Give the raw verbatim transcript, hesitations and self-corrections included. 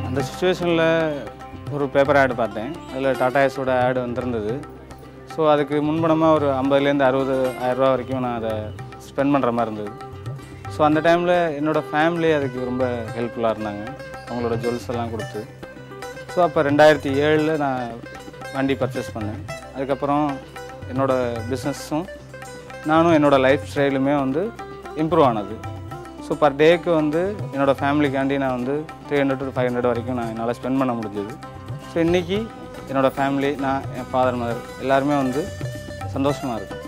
அந்த சிச்சுவேஷனில் ஒரு paper ad பார்த்தேன். அதில் டாடா ஏஸோட ஆட் வந்திருந்தது. ஸோ அதுக்கு முன்பணமாக ஒரு ஐம்பதுலேருந்து அறுபது ஆயிரரூவா வரைக்கும் நான் அதை ஸ்பெண்ட் பண்ணுற மாதிரி இருந்தது. ஸோ அந்த டைமில் என்னோடய ஃபேமிலி அதுக்கு ரொம்ப ஹெல்ப்ஃபுல்லாக இருந்தாங்க, அவங்களோட ஜுவல்ஸ் எல்லாம் கொடுத்து. ஸோ அப்போ ரெண்டாயிரத்தி ஏழில் நான் வண்டி பர்ச்சேஸ் பண்ணேன். அதுக்கப்புறம் என்னோடய பிஸ்னஸும் நானும் என்னோடய லைஃப் ஸ்டைலுமே வந்து இம்ப்ரூவ் ஆனது. ஸோ பர் டேக்கு வந்து என்னோடய ஃபேமிலிக்காண்டி நான் வந்து three hundred to five hundred வரைக்கும் நான் என்னால் ஸ்பெண்ட் பண்ண முடிஞ்சது. ஸோ இன்றைக்கி என்னோடய ஃபேமிலி, நான், என் ஃபாதர் மதர் எல்லாருமே வந்து சந்தோஷமாக இருக்குது.